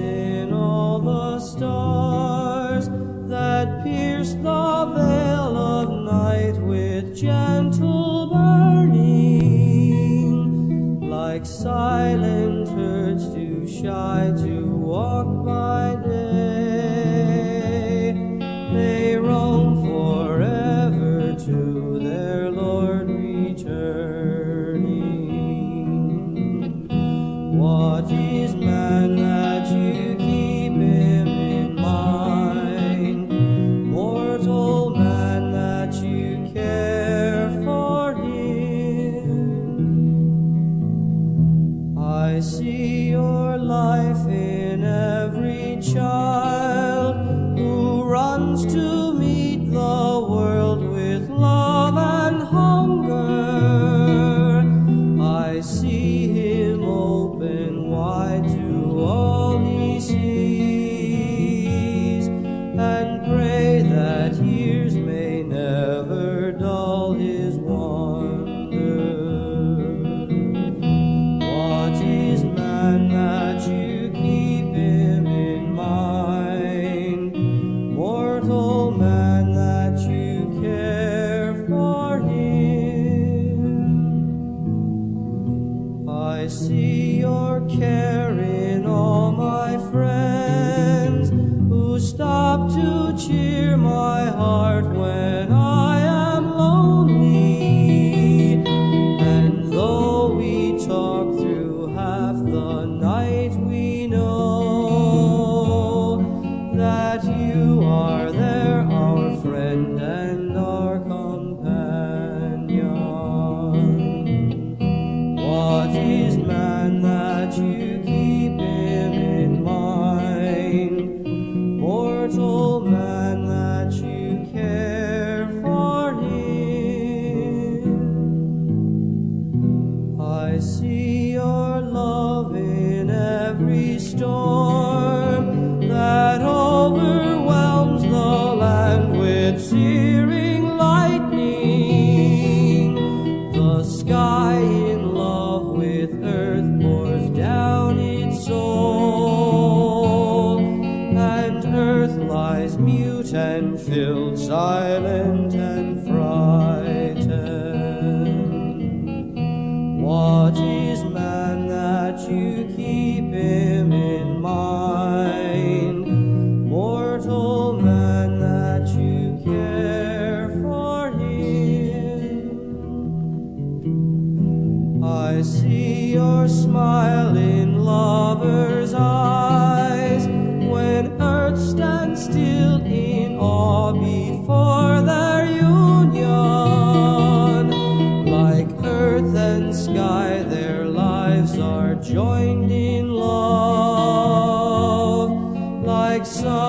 in all the stars that pierce the veil of night with gentle burning, like silent herds too shy to walk by day. They roam forever to their Lord returning. What is man that you keep him in mind? Mortal man that you care for him. I see your life in every child who runs to meet the world with love and hunger. I see him open wide to all he sees, and pray that years may never dull his wonder. What is man that you keep him in mind? Mortal man that you care for him. I see your care in all my friends who stop to cheer my heart when I am lonely. And though we talk through half the night, we know that you are there, our friend and our companion. What is man that you keep him in mind? Mortal man that you care for him. I see your love in every storm that overwhelms the land with searing lightning. The sky in love with earth pours down its soul, and earth lies mute and filled, silent and frightened. What is man that you keep him in mind? Mortal man that you care for him. I see your smile in lovers' eyes when earth stands still in awe before their union. Like earth and sky, their lives are joined in love, like sun